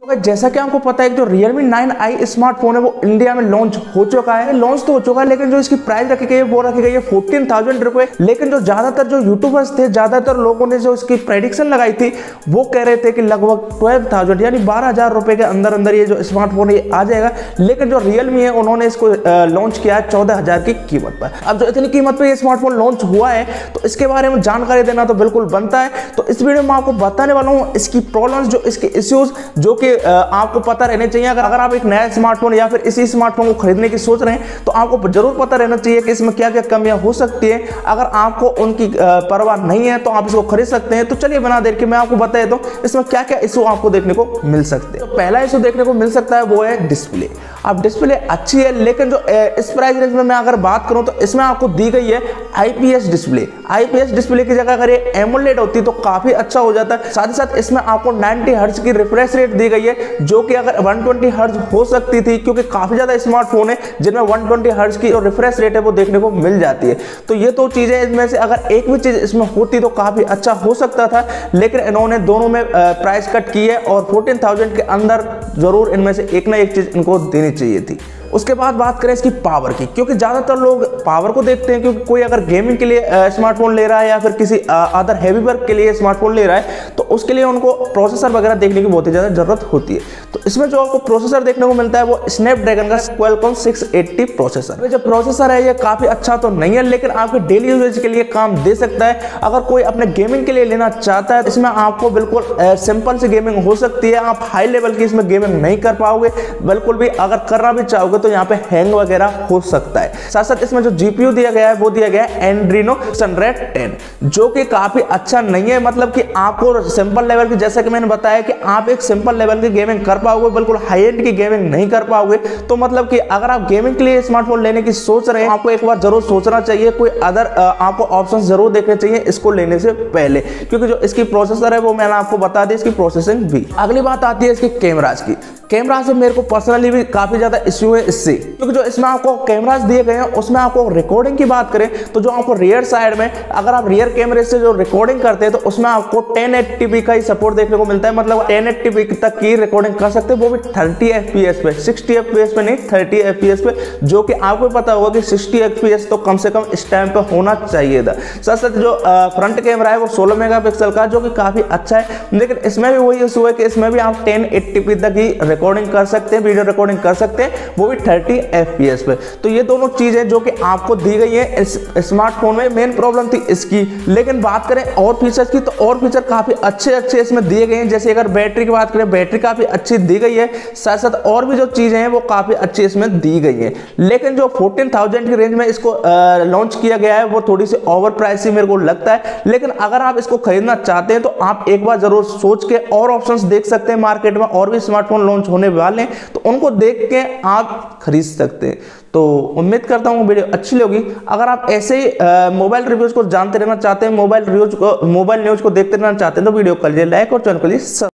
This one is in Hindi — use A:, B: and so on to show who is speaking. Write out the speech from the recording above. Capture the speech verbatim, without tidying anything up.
A: तो जैसा कि आपको पता है कि जो Realme नाइन आई स्मार्टफोन है वो इंडिया में लॉन्च हो चुका है लॉन्च तो हो चुका है लेकिन जो इसकी प्राइस रखी गई है वो रखी गई है फोर्टीन थाउजेंड रुपए। लेकिन जो ज्यादातर जो यूट्यूबर्स थे, ज्यादातर लोगों ने जो इसकी प्रेडिक्शन लगाई थी वो कह रहे थे कि लगभग ट्वेल्व थाउजेंड यानी बारह हजार रुपए के अंदर अंदर ये जो स्मार्टफोन ये आ जाएगा। लेकिन जो Realme है उन्होंने इसको लॉन्च किया है चौदह हजार की कीमत पर। अब जो इतनी कीमत पे ये स्मार्टफोन लॉन्च हुआ है तो इसके बारे में जानकारी देना तो बिल्कुल बनता है। तो इस वीडियो में आपको बताने वाला हूँ इसकी प्रॉब्लम्स, जो इसके इश्यूज जो कि आपको पता रहने चाहिए। अगर अगर आप एक नया स्मार्टफोन या फिर इसी स्मार्टफोन को खरीदने की सोच रहे हैं तो आपको जरूर पता रहना चाहिए कि इसमें क्या क्या कमियां हो सकती है। अगर आपको उनकी परवाह नहीं है तो आप इसको खरीद सकते हैं। तो चलिए बिना देर के मैं आपको बता देता हूं इसमें क्या क्या इशू आपको देखने को मिल सकते हैं। तो पहला इशू देखने को मिल सकता है वो है डिस्प्ले। अब डिस्प्ले अच्छी है लेकिन जो इस प्राइस रेंज में मैं अगर बात करूं तो इसमें आपको दी गई है आईपीएस डिस्प्ले। आईपीएस डिस्प्ले की जगह अगर ये एमोलेड होती तो काफी अच्छा हो जाता है। साथ ही साथ इसमें आपको नाइंटी हर्ट्ज की रिफ्रेश रेट दी गई है जो कि अगर वन ट्वेंटी हर्ट्ज हो सकती थी, क्योंकि काफी ज्यादा स्मार्टफोन है जिनमें वन ट्वेंटी हर्ट्ज की जो रिफ्रेश रेट है वो देखने को मिल जाती है। तो ये तो चीजें इनमें से अगर एक भी चीज इसमें होती तो काफी अच्छा हो सकता था, लेकिन इन्होंने दोनों में प्राइस कट की है और फोर्टीन थाउजेंड के अंदर जरूर इनमें से एक ना एक चीज इनको देनी चाहिए थी। उसके बाद बात करें इसकी पावर की, क्योंकि ज्यादातर लोग पावर को देखते हैं, क्योंकि कोई अगर गेमिंग के लिए स्मार्टफोन ले रहा है या फिर किसी अदर हैवी वर्क के लिए स्मार्टफोन ले रहा है तो उसके लिए उनको प्रोसेसर वगैरह देखने की बहुत ही ज्यादा जरूरत होती है। तो इसमें जो आपको प्रोसेसर देखने को मिलता है वो स्नैपड्रैगन का क्वालकॉम सिक्स एटी प्रोसेसर। जो प्रोसेसर है ये काफी अच्छा तो नहीं है लेकिन आपके डेली यूजेज के लिए काम दे सकता है। अगर कोई अपने गेमिंग के लिए लेना चाहता है तो इसमें आपको बिल्कुल सिंपल सी गेमिंग हो सकती है। आप हाई लेवल की इसमें गेमिंग नहीं कर पाओगे बिल्कुल भी। अगर करना भी चाहोगे तो यहाँ पे हैंग वगैरह हो सकता है। साथ साथ इसमें जो जीपीयू दिया गया है वो दिया गया है एड्रीनो सनरेड टेन, जो कि काफी अच्छा नहीं है। मतलब कि आपको सिंपल लेवल की, जैसा कि मैंने बताया कि आप एक सिंपल लेवल की गेमिंग कर पाओगे, बिल्कुल हाई एंड की गेमिंग नहीं कर पाओगे। तो मतलब कि अगर आप गेमिंग के लिए स्मार्टफोन लेने की सोच रहे हैं आपको एक बार जरूर सोचना चाहिए, कोई अदर आपको ऑप्शन जरूर देखने चाहिए इसको लेने से पहले, क्योंकि जो इसकी प्रोसेसर है वो मैंने आपको बता दी इसकी प्रोसेसिंग भी। अगली बात आती है इसकी कैमराज की। कैमरा से मेरे को पर्सनली भी काफी ज्यादा इश्यू है इससे, क्योंकि जो इसमें आपको कैमरास दिए गए हैं उसमें आपको रिकॉर्डिंग की बात करें तो जो आपको रियर साइड में अगर आप रियर कैमरे से जो रिकॉर्डिंग करते हैं तो उसमें आपको टेन एटी पी का ही सपोर्ट देखने को मिलता है। मतलब टेन एटी पी तक की रिकॉर्डिंग कर सकते हैं, वो भी थर्टी एफपीएस पे, सिक्सटी एफपीएस पे नहीं, थर्टी एफपीएस पे, जो कि आपको पता होगा कि सिक्सटी एफपीएस तो कम से कम इस टाइम पे होना चाहिए था। साथ साथ जो फ्रंट कैमरा है वो सोलह मेगापिक्सल का, जो कि काफी अच्छा है। लेकिन इसमें भी वही इशू है कि इसमें भी आप टेन एटी पी तक ही रिकॉर्डिंग कर सकते हैं, वीडियो रिकॉर्डिंग कर सकते हैं, वो भी थर्टी एफपीएस पे। तो ये दोनों चीजें जो कि आपको दी गई है इस स्मार्टफोन में, मेन प्रॉब्लम थी इसकी। लेकिन बात करें और फीचर्स की तो और फीचर काफी अच्छे अच्छे इसमें दिए गए हैं। जैसे अगर बैटरी की बात करें, बैटरी काफी अच्छी दी गई है। साथ साथ और भी जो चीजें हैं वो काफी अच्छी इसमें दी गई है। लेकिन जो फोर्टीन थाउजेंड की रेंज में इसको लॉन्च किया गया है वो थोड़ी सी ओवर प्राइस ही मेरे को लगता है। लेकिन अगर आप इसको खरीदना चाहते हैं तो आप एक बार जरूर सोच के और ऑप्शंस देख सकते हैं। मार्केट में और भी स्मार्टफोन लॉन्च होने वाले हैं तो उनको देख के आप खरीद सकते हैं। तो उम्मीद करता हूँ वीडियो अच्छी लगी। अगर आप ऐसे ही मोबाइल रिव्यूज को जानते रहना चाहते हैं, मोबाइल रिव्यूज को मोबाइल न्यूज को देखते रहना चाहते हैं तो वीडियो कर लीजिए लाइक और चैनल को लीजिए।